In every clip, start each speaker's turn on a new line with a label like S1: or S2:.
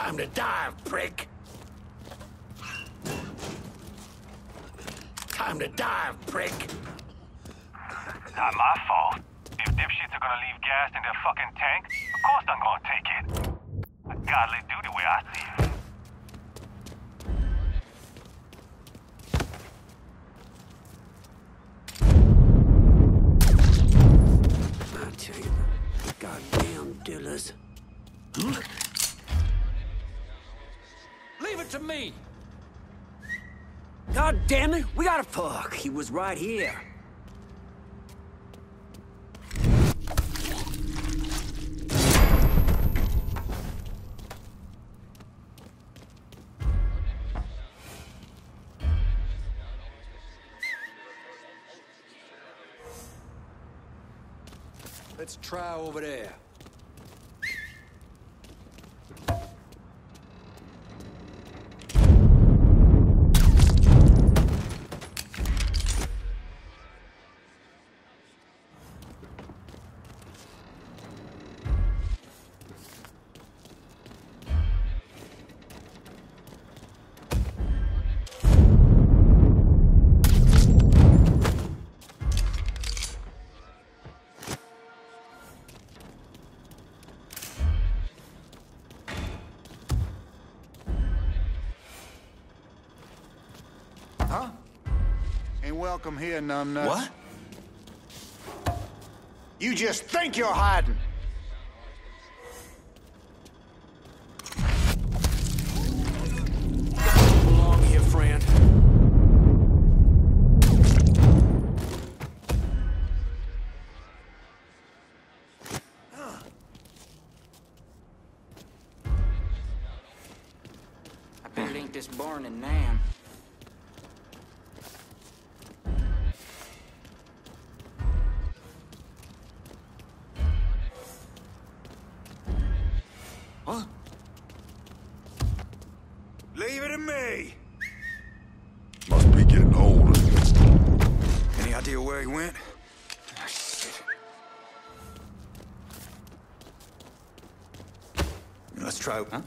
S1: Time to dive, prick. Time to dive, prick.
S2: Not my fault. If dipshits are gonna leave gas in their fucking tank, of course I'm gonna take it. A godly duty way I see it.
S1: I tell you, goddamn dealers. Leave it to me! God damn it, we gotta fuck. He was right here. Let's try over there.
S3: Huh? Ain't welcome here, numbnuts.
S4: What?
S3: You just think you're hiding.
S1: Belong here, friend.
S5: I bet it ain't this barn in Nam.
S4: Huh?
S3: Leave it to me.
S4: Must be getting old. Any idea where he went? Ah, shit. Let's try, huh?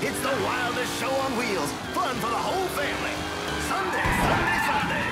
S6: It's the wildest show on wheels. Fun for the whole family. Sunday, Sunday, Sunday.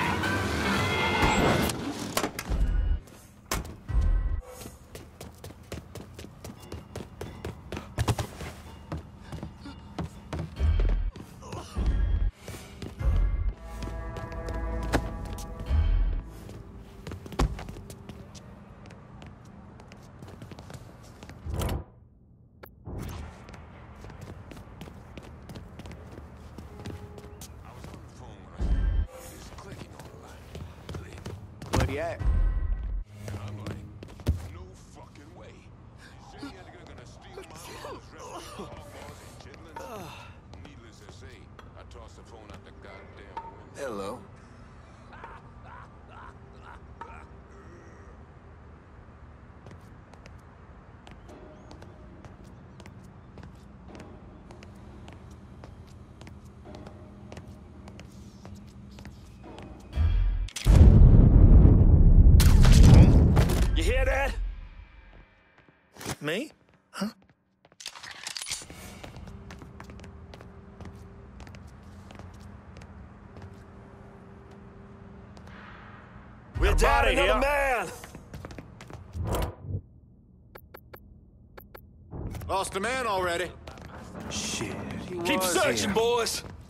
S3: Where you at?
S4: I'm like, no fucking way. Is any nigga gonna steal my mother's recipe for hog balls and chitlins? Needless to say, I tossed the phone out the goddamn window.
S3: Hello.
S6: You hear that? Me? Huh? We're down another man!
S3: Lost a man already.
S1: Shit, he
S6: Keep
S1: was
S6: searching,
S1: here.
S6: boys!